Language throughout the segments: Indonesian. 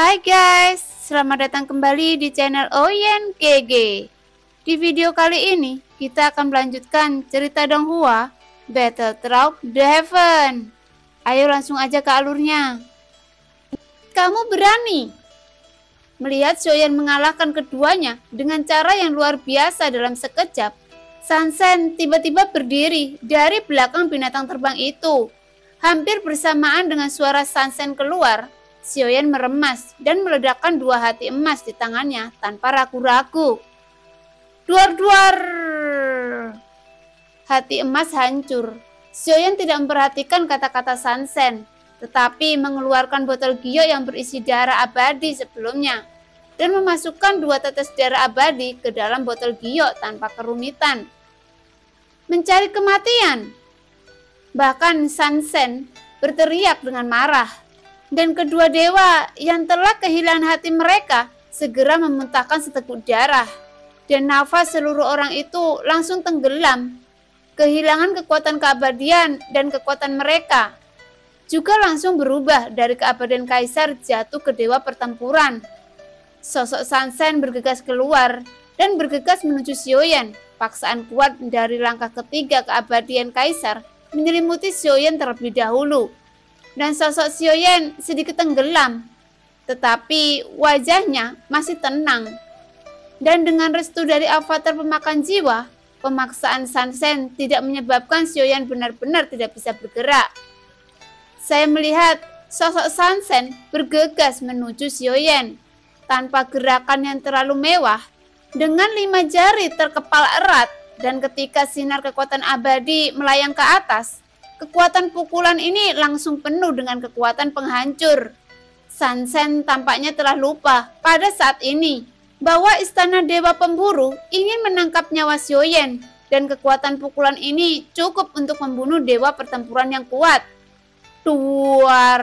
Hai guys, selamat datang kembali di channel Oyen GG. Di video kali ini, kita akan melanjutkan cerita Donghua, Battle Through the Heaven. Ayo langsung aja ke alurnya. Kamu berani? Melihat Xiaoyan mengalahkan keduanya dengan cara yang luar biasa dalam sekejap, Sansen tiba-tiba berdiri dari belakang binatang terbang itu. Hampir bersamaan dengan suara Sansen keluar, Xiaoyan meremas dan meledakkan dua hati emas di tangannya tanpa ragu-ragu. Duar-duar! Hati emas hancur. Xiaoyan tidak memperhatikan kata-kata Sansen, tetapi mengeluarkan botol giok yang berisi darah abadi sebelumnya dan memasukkan dua tetes darah abadi ke dalam botol giok tanpa kerumitan. Mencari kematian! Bahkan Sansen berteriak dengan marah, dan kedua dewa yang telah kehilangan hati mereka segera memuntahkan seteguk darah, dan nafas seluruh orang itu langsung tenggelam. Kehilangan kekuatan keabadian dan kekuatan mereka juga langsung berubah dari keabadian kaisar jatuh ke dewa pertempuran. Sosok Sansen bergegas keluar dan bergegas menuju Xiaoyan. Paksaan kuat dari langkah ketiga keabadian kaisar menyelimuti Xiaoyan terlebih dahulu, dan sosok Xiaoyan sedikit tenggelam, tetapi wajahnya masih tenang. Dan dengan restu dari avatar pemakan jiwa, pemaksaan Sansen tidak menyebabkan Xiaoyan benar-benar tidak bisa bergerak. Saya melihat sosok Sansen bergegas menuju Xiaoyan tanpa gerakan yang terlalu mewah, dengan 5 jari terkepal erat, dan ketika sinar kekuatan abadi melayang ke atas, kekuatan pukulan ini langsung penuh dengan kekuatan penghancur. Sansen tampaknya telah lupa pada saat ini bahwa istana dewa pemburu ingin menangkap nyawa Xiaoyan, dan kekuatan pukulan ini cukup untuk membunuh dewa pertempuran yang kuat. Duar!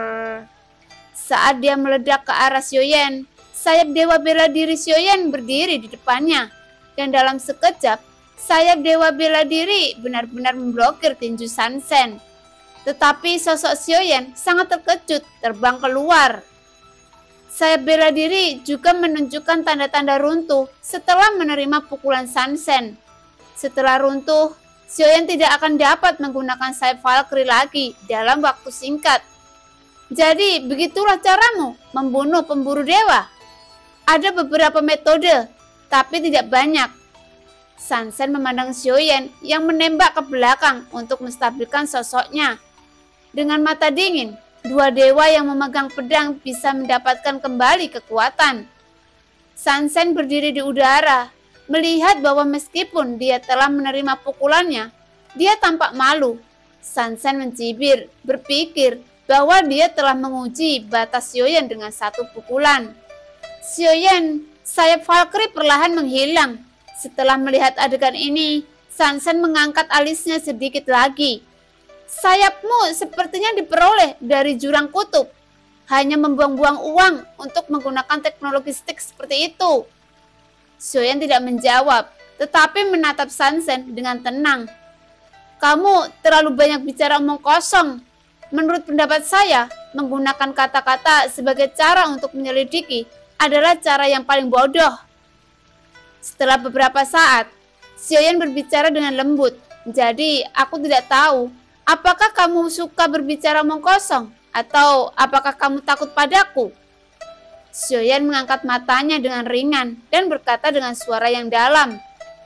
Saat dia meledak ke arah Xiaoyan, sayap dewa bela diri Xiaoyan berdiri di depannya, dan dalam sekejap sayap dewa bela diri benar-benar memblokir tinju Sansen. Tetapi sosok Xiaoyan sangat terkejut terbang keluar. Sayap bela diri juga menunjukkan tanda-tanda runtuh setelah menerima pukulan Sansen. Setelah runtuh, Xiaoyan tidak akan dapat menggunakan sayap Valkyrie lagi dalam waktu singkat. Jadi begitulah caramu membunuh pemburu dewa? Ada beberapa metode, tapi tidak banyak. Sansen memandang Xiaoyan yang menembak ke belakang untuk menstabilkan sosoknya. Dengan mata dingin, dua dewa yang memegang pedang bisa mendapatkan kembali kekuatan. Sansen berdiri di udara, melihat bahwa meskipun dia telah menerima pukulannya, dia tampak malu. Sansen mencibir, berpikir bahwa dia telah menguji batas Xiaoyan dengan satu pukulan. Xiaoyan, sayap Valkyrie perlahan menghilang. Setelah melihat adegan ini, Sansen mengangkat alisnya sedikit lagi. Sayapmu sepertinya diperoleh dari jurang kutub. Hanya membuang-buang uang untuk menggunakan teknologi stick seperti itu. Xiaoyan tidak menjawab, tetapi menatap Sansen dengan tenang. Kamu terlalu banyak bicara omong kosong. Menurut pendapat saya, menggunakan kata-kata sebagai cara untuk menyelidiki adalah cara yang paling bodoh. Setelah beberapa saat, Xiaoyan berbicara dengan lembut. Jadi, aku tidak tahu apakah kamu suka berbicara omong kosong atau apakah kamu takut padaku? Xiaoyan mengangkat matanya dengan ringan dan berkata dengan suara yang dalam.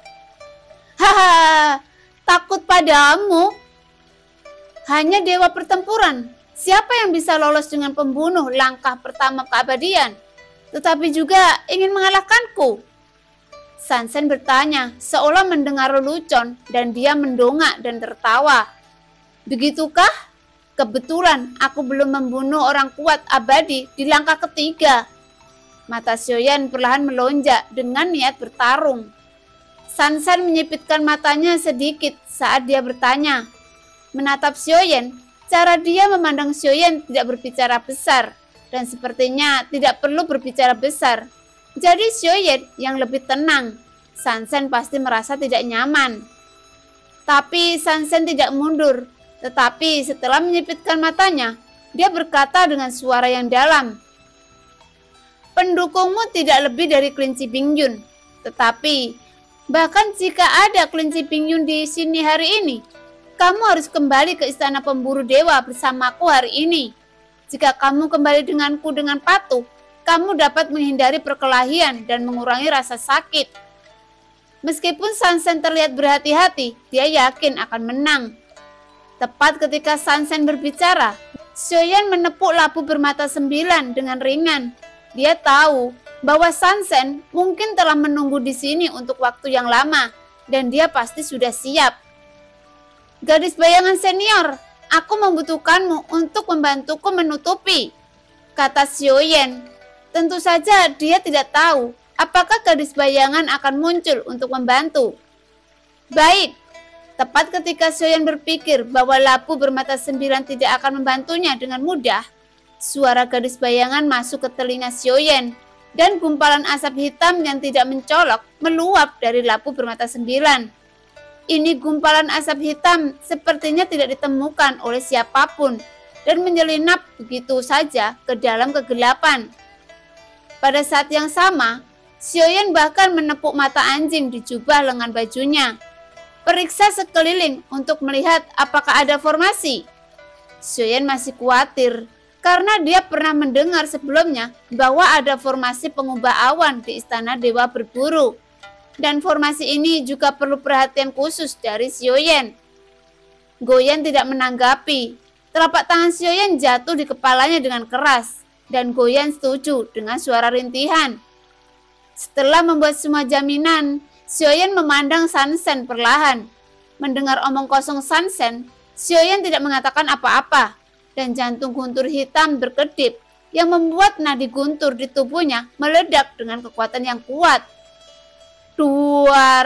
Haha, takut padamu? Hanya dewa pertempuran. Siapa yang bisa lolos dengan pembunuh langkah pertama keabadian, tetapi juga ingin mengalahkanku? Sansen bertanya seolah mendengar lelucon, dan dia mendongak dan tertawa. Begitukah? Kebetulan aku belum membunuh orang kuat abadi di langkah ketiga. Mata Xiaoyan perlahan melonjak dengan niat bertarung. Sansen menyipitkan matanya sedikit saat dia bertanya. Menatap Xiaoyan, cara dia memandang Xiaoyan tidak berbicara besar, dan sepertinya tidak perlu berbicara besar. Jadi Xiaoyan yang lebih tenang. Sansen pasti merasa tidak nyaman. Tapi Sansen tidak mundur. Tetapi setelah menyipitkan matanya, dia berkata dengan suara yang dalam. Pendukungmu tidak lebih dari kelinci Bingyun. Tetapi, bahkan jika ada kelinci Bingyun di sini hari ini, kamu harus kembali ke istana pemburu dewa bersamaku hari ini. Jika kamu kembali denganku dengan patuh, kamu dapat menghindari perkelahian dan mengurangi rasa sakit. Meskipun Sansen terlihat berhati-hati, dia yakin akan menang. Tepat ketika Sansen berbicara, Xiaoyan menepuk labu bermata 9 dengan ringan. Dia tahu bahwa Sansen mungkin telah menunggu di sini untuk waktu yang lama, dan dia pasti sudah siap. Gadis bayangan senior, aku membutuhkanmu untuk membantuku menutupi, kata Xiaoyan. Tentu saja dia tidak tahu apakah gadis bayangan akan muncul untuk membantu. Baik, tepat ketika Xiaoyan berpikir bahwa labu bermata 9 tidak akan membantunya dengan mudah, suara gadis bayangan masuk ke telinga Xiaoyan, dan gumpalan asap hitam yang tidak mencolok meluap dari labu bermata 9. Ini gumpalan asap hitam sepertinya tidak ditemukan oleh siapapun dan menyelinap begitu saja ke dalam kegelapan. Pada saat yang sama, Xiaoyan bahkan menepuk mata anjing di jubah lengan bajunya. Periksa sekeliling untuk melihat apakah ada formasi. Xiaoyan masih khawatir karena dia pernah mendengar sebelumnya bahwa ada formasi pengubah awan di istana dewa berburu. Dan formasi ini juga perlu perhatian khusus dari Xiaoyan. Goyan tidak menanggapi. Telapak tangan Xiaoyan jatuh di kepalanya dengan keras, dan Goyan setuju dengan suara rintihan. Setelah membuat semua jaminan, Xiaoyan memandang Sansen perlahan. Mendengar omong kosong Sansen, Xiaoyan tidak mengatakan apa-apa, dan jantung guntur hitam berkedip yang membuat nadi guntur di tubuhnya meledak dengan kekuatan yang kuat. Duar.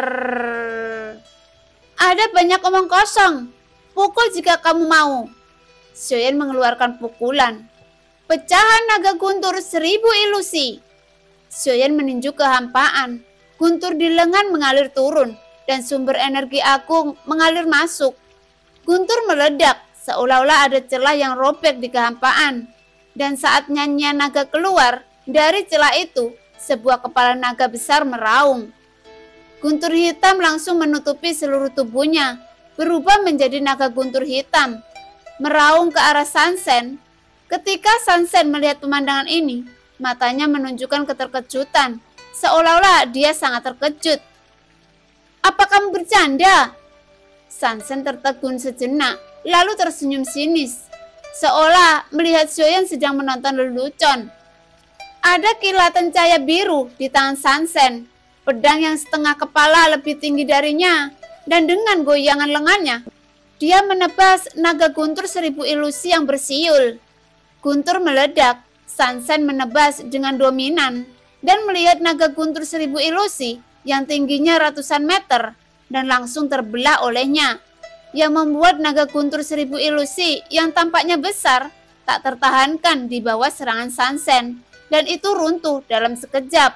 Ada banyak omong kosong. Pukul jika kamu mau. Xiaoyan mengeluarkan pukulan. Pecahan naga guntur 1000 ilusi. Xiaoyan meninju kehampaan. Guntur di lengan mengalir turun dan sumber energi agung mengalir masuk. Guntur meledak seolah-olah ada celah yang robek di kehampaan. Dan saat nyanyian naga keluar dari celah itu, sebuah kepala naga besar meraung. Guntur hitam langsung menutupi seluruh tubuhnya, berubah menjadi naga guntur hitam, meraung ke arah Sansen. Ketika Sansen melihat pemandangan ini, matanya menunjukkan keterkejutan, seolah-olah dia sangat terkejut. Apa kamu bercanda? Sansen tertegun sejenak, lalu tersenyum sinis, seolah melihat Xiaoyan sedang menonton lelucon. Ada kilatan cahaya biru di tangan Sansen, pedang yang setengah kepala lebih tinggi darinya, dan dengan goyangan lengannya, dia menebas naga guntur 1000 ilusi yang bersiul. Guntur meledak, Sansen menebas dengan dominan, dan melihat naga guntur 1000 ilusi yang tingginya ratusan meter, dan langsung terbelah olehnya, yang membuat naga guntur 1000 ilusi yang tampaknya besar tak tertahankan di bawah serangan Sansen, dan itu runtuh dalam sekejap.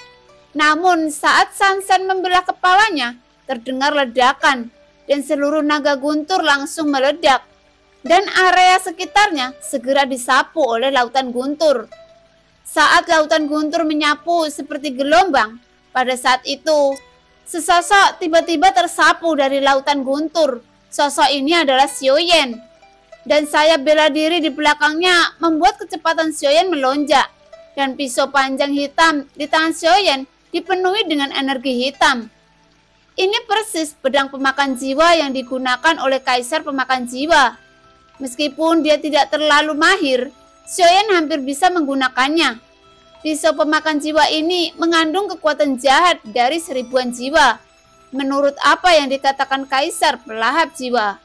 Namun saat Sansen membelah kepalanya, terdengar ledakan, dan seluruh naga guntur langsung meledak, dan area sekitarnya segera disapu oleh lautan guntur. Saat lautan guntur menyapu seperti gelombang, pada saat itu, sesosok tiba-tiba tersapu dari lautan guntur. Sosok ini adalah Xiaoyan, dan sayap bela diri di belakangnya membuat kecepatan Xiaoyan melonjak, dan pisau panjang hitam di tangan Xiaoyan dipenuhi dengan energi hitam. Ini persis pedang pemakan jiwa yang digunakan oleh Kaisar Pemakan Jiwa. Meskipun dia tidak terlalu mahir, Xiaoyan hampir bisa menggunakannya. Pisau pemakan jiwa ini mengandung kekuatan jahat dari 1000-an jiwa, menurut apa yang dikatakan Kaisar Pelahap Jiwa.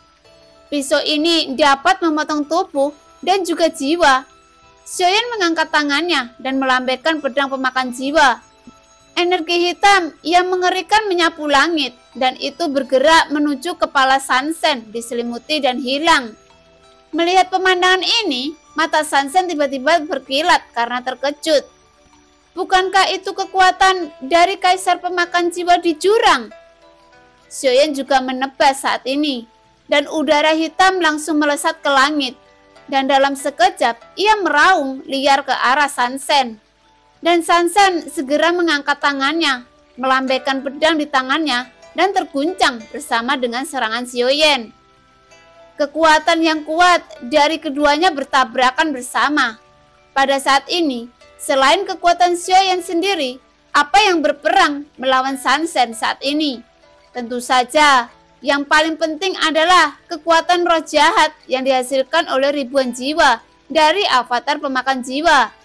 Pisau ini dapat memotong tubuh dan juga jiwa. Xiaoyan mengangkat tangannya dan melambaikan pedang pemakan jiwa. Energi hitam yang mengerikan menyapu langit, dan itu bergerak menuju kepala Sansen, diselimuti dan hilang. Melihat pemandangan ini, mata Sansen tiba-tiba berkilat karena terkejut. Bukankah itu kekuatan dari Kaisar Pemakan Jiwa di jurang? Xiaoyan juga menebas saat ini, dan udara hitam langsung melesat ke langit, dan dalam sekejap ia meraung liar ke arah Sansen. Dan Sansen segera mengangkat tangannya, melambaikan pedang di tangannya, dan terguncang bersama dengan serangan Xiaoyan. Kekuatan yang kuat dari keduanya bertabrakan bersama. Pada saat ini, selain kekuatan Xiaoyan sendiri, apa yang berperang melawan Sansen saat ini? Tentu saja, yang paling penting adalah kekuatan roh jahat yang dihasilkan oleh ribuan jiwa dari avatar pemakan jiwa.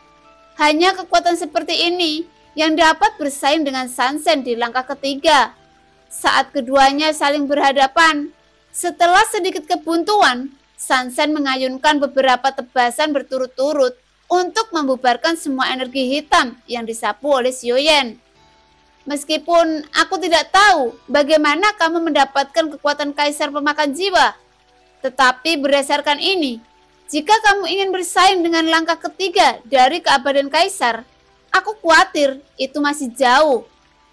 Hanya kekuatan seperti ini yang dapat bersaing dengan Sansen di langkah ketiga. Saat keduanya saling berhadapan, setelah sedikit kebuntuan, Sansen mengayunkan beberapa tebasan berturut-turut untuk membubarkan semua energi hitam yang disapu oleh Xiaoyan. Meskipun aku tidak tahu bagaimana kamu mendapatkan kekuatan kaisar pemakan jiwa, tetapi berdasarkan ini, jika kamu ingin bersaing dengan langkah ketiga dari keabadian kaisar, aku khawatir itu masih jauh.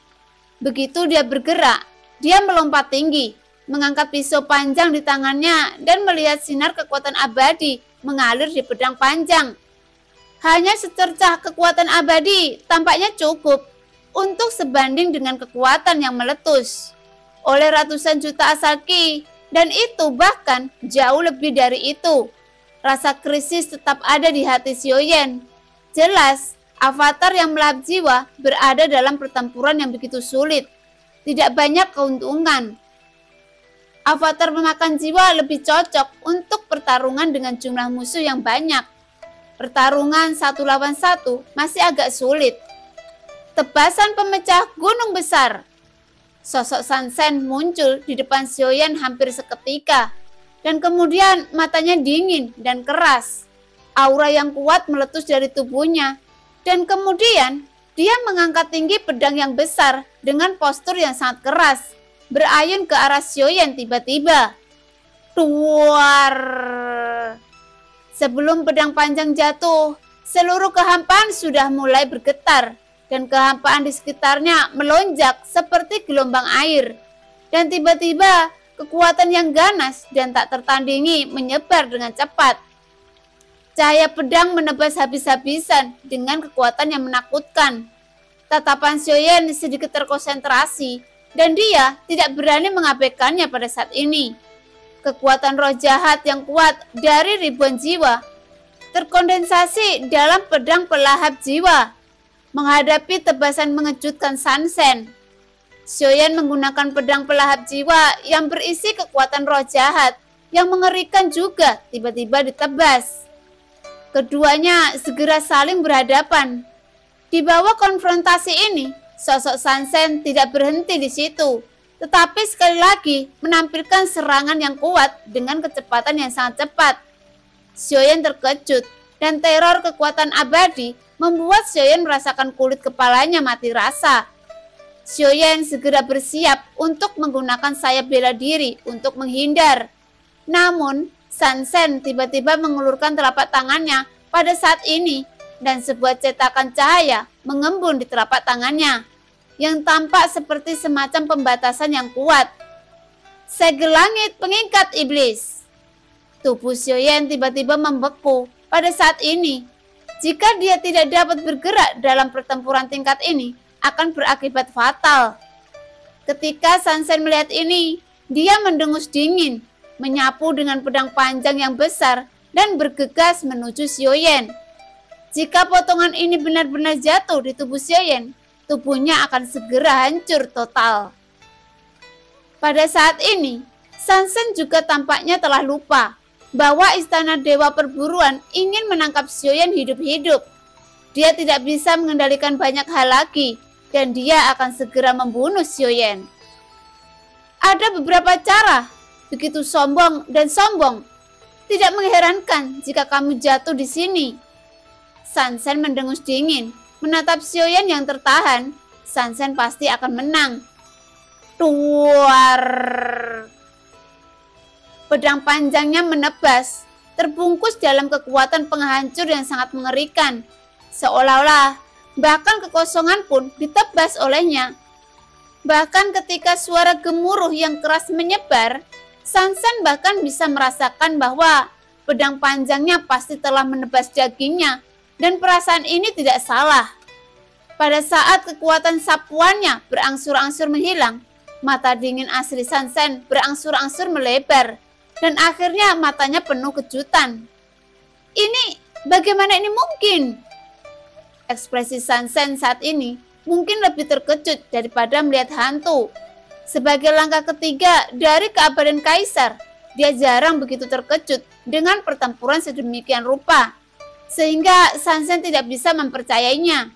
Begitu dia bergerak, dia melompat tinggi, mengangkat pisau panjang di tangannya dan melihat sinar kekuatan abadi mengalir di pedang panjang. Hanya secercah kekuatan abadi tampaknya cukup untuk sebanding dengan kekuatan yang meletus oleh ratusan juta asaki, dan itu bahkan jauh lebih dari itu. Rasa krisis tetap ada di hati Xiaoyan. Jelas, avatar yang melahap jiwa berada dalam pertempuran yang begitu sulit. Tidak banyak keuntungan. Avatar pemakan jiwa lebih cocok untuk pertarungan dengan jumlah musuh yang banyak. Pertarungan 1 lawan 1 masih agak sulit. Tebasan pemecah gunung besar. Sosok Sansen muncul di depan Xiaoyan hampir seketika. Dan kemudian matanya dingin dan keras. Aura yang kuat meletus dari tubuhnya. Dan kemudian dia mengangkat tinggi pedang yang besar dengan postur yang sangat keras. Berayun ke arah Xiaoyan tiba-tiba. Duar. Sebelum pedang panjang jatuh, seluruh kehampaan sudah mulai bergetar. Dan kehampaan di sekitarnya melonjak seperti gelombang air. Dan tiba-tiba kekuatan yang ganas dan tak tertandingi menyebar dengan cepat. Cahaya pedang menebas habis-habisan dengan kekuatan yang menakutkan. Tatapan Xiaoyan sedikit terkonsentrasi dan dia tidak berani mengabaikannya pada saat ini. Kekuatan roh jahat yang kuat dari ribuan jiwa terkondensasi dalam pedang pelahap jiwa menghadapi tebasan mengejutkan Sansen. Xiaoyan menggunakan pedang pelahap jiwa yang berisi kekuatan roh jahat yang mengerikan juga tiba-tiba ditebas. Keduanya segera saling berhadapan. Di bawah konfrontasi ini, sosok Sansen tidak berhenti di situ, tetapi sekali lagi menampilkan serangan yang kuat dengan kecepatan yang sangat cepat. Xiaoyan terkejut dan teror kekuatan abadi membuat Xiaoyan merasakan kulit kepalanya mati rasa. Xiaoyan segera bersiap untuk menggunakan sayap bela diri untuk menghindar. Namun, Sansen tiba-tiba mengulurkan telapak tangannya pada saat ini dan sebuah cetakan cahaya mengembun di telapak tangannya yang tampak seperti semacam pembatasan yang kuat. Segel langit pengikat iblis. Tubuh Xiaoyan tiba-tiba membeku pada saat ini. Jika dia tidak dapat bergerak dalam pertempuran tingkat ini, akan berakibat fatal. Ketika Sansen melihat ini, dia mendengus dingin, menyapu dengan pedang panjang yang besar dan bergegas menuju Xiaoyan. Jika potongan ini benar-benar jatuh di tubuh Xiaoyan, tubuhnya akan segera hancur total. Pada saat ini, Sansen juga tampaknya telah lupa bahwa istana Dewa Perburuan ingin menangkap Xiaoyan hidup-hidup. Dia tidak bisa mengendalikan banyak hal lagi, dan dia akan segera membunuh Xiaoyan. Ada beberapa cara, begitu sombong dan sombong. Tidak mengherankan jika kamu jatuh di sini. Sansen mendengus dingin, menatap Xiaoyan yang tertahan. Sansen pasti akan menang. Duar. Pedang panjangnya menebas, terbungkus dalam kekuatan penghancur yang sangat mengerikan. Seolah-olah bahkan kekosongan pun ditebas olehnya. Bahkan ketika suara gemuruh yang keras menyebar, Sansen bahkan bisa merasakan bahwa pedang panjangnya pasti telah menebas dagingnya, dan perasaan ini tidak salah. Pada saat kekuatan sapuannya berangsur-angsur menghilang, mata dingin asli Sansen berangsur-angsur melebar, dan akhirnya matanya penuh kejutan. Bagaimana ini mungkin? Ekspresi Sansen saat ini mungkin lebih terkejut daripada melihat hantu. Sebagai langkah ketiga dari keabadian Kaisar, dia jarang begitu terkejut dengan pertempuran sedemikian rupa, sehingga Sansen tidak bisa mempercayainya.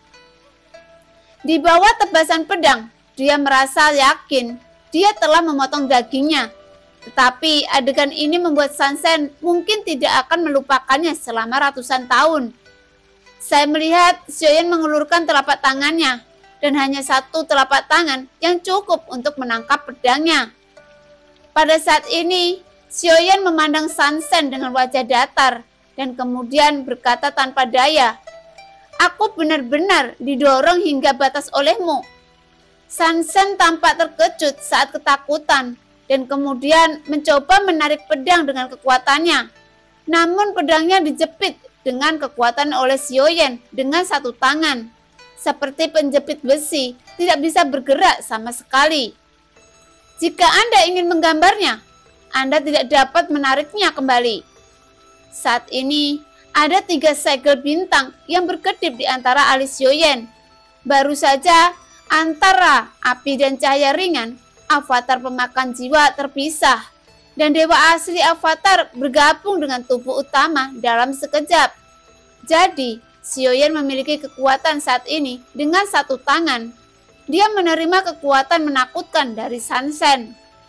Di bawah tebasan pedang, dia merasa yakin dia telah memotong dagingnya. Tetapi adegan ini membuat Sansen mungkin tidak akan melupakannya selama ratusan tahun. Saya melihat Xiaoyan mengulurkan telapak tangannya, dan hanya satu telapak tangan yang cukup untuk menangkap pedangnya. Pada saat ini, Xiaoyan memandang Sansen dengan wajah datar, dan kemudian berkata tanpa daya, "Aku benar-benar didorong hingga batas olehmu." Sansen tampak terkejut saat ketakutan, dan kemudian mencoba menarik pedang dengan kekuatannya. Namun pedangnya dijepit dengan kekuatan oleh Xiaoyan dengan satu tangan. Seperti penjepit besi, tidak bisa bergerak sama sekali. Jika Anda ingin menggambarnya, Anda tidak dapat menariknya kembali. Saat ini, ada 3 segel bintang yang berkedip di antara alis Xiaoyan. Baru saja, antara api dan cahaya ringan, avatar pemakan jiwa terpisah, dan dewa asli avatar bergabung dengan tubuh utama dalam sekejap. Jadi, Xiaoyan memiliki kekuatan saat ini dengan satu tangan. Dia menerima kekuatan menakutkan dari Sansen.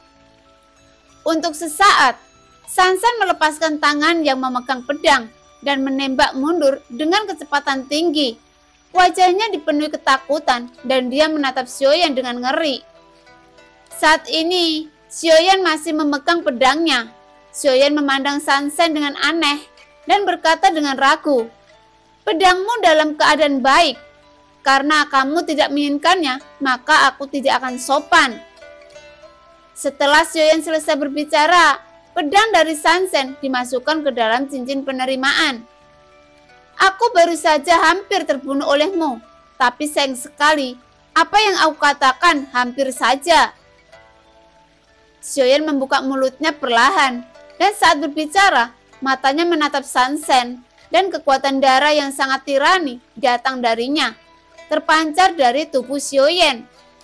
Untuk sesaat, Sansen melepaskan tangan yang memegang pedang dan menembak mundur dengan kecepatan tinggi. Wajahnya dipenuhi ketakutan dan dia menatap Xiaoyan dengan ngeri. Saat ini, Xiaoyan masih memegang pedangnya. Xiaoyan memandang Sansen dengan aneh dan berkata dengan ragu, "Pedangmu dalam keadaan baik. Karena kamu tidak menginginkannya, maka aku tidak akan sopan." Setelah Xiaoyan selesai berbicara, pedang dari Sansen dimasukkan ke dalam cincin penerimaan. "Aku baru saja hampir terbunuh olehmu, tapi sayang sekali, apa yang aku katakan hampir saja." Xiaoyan membuka mulutnya perlahan, dan saat berbicara, matanya menatap Sansen, dan kekuatan darah yang sangat tirani datang darinya, terpancar dari tubuh Xiaoyan.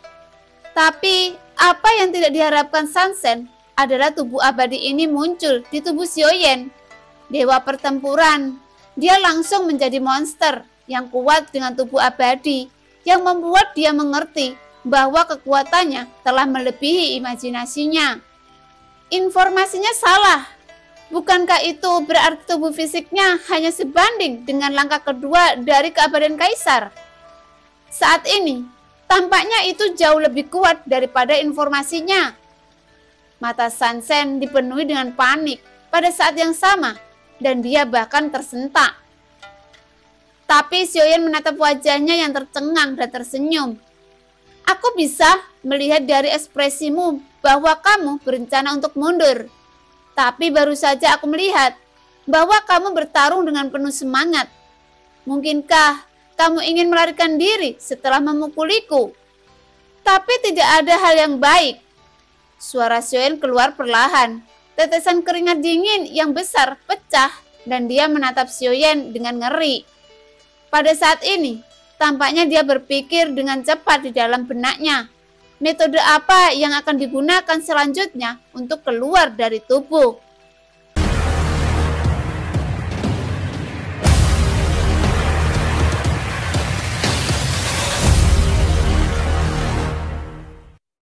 Tapi, apa yang tidak diharapkan Sansen adalah tubuh abadi ini muncul di tubuh Xiaoyan. Dewa pertempuran, dia langsung menjadi monster yang kuat dengan tubuh abadi, yang membuat dia mengerti bahwa kekuatannya telah melebihi imajinasinya. Informasinya salah. Bukankah itu berarti tubuh fisiknya hanya sebanding dengan langkah kedua dari keabadian Kaisar? Saat ini, tampaknya itu jauh lebih kuat daripada informasinya. Mata Sansen dipenuhi dengan panik pada saat yang sama, dan dia bahkan tersentak. Tapi Xiaoyan menatap wajahnya yang tercengang dan tersenyum. "Aku bisa melihat dari ekspresimu bahwa kamu berencana untuk mundur. Tapi baru saja aku melihat bahwa kamu bertarung dengan penuh semangat. Mungkinkah kamu ingin melarikan diri setelah memukuliku? Tapi tidak ada hal yang baik." Suara Xiaoyan keluar perlahan. Tetesan keringat dingin yang besar pecah, dan dia menatap Xiaoyan dengan ngeri. Pada saat ini, tampaknya dia berpikir dengan cepat di dalam benaknya. Metode apa yang akan digunakan selanjutnya untuk keluar dari tubuh?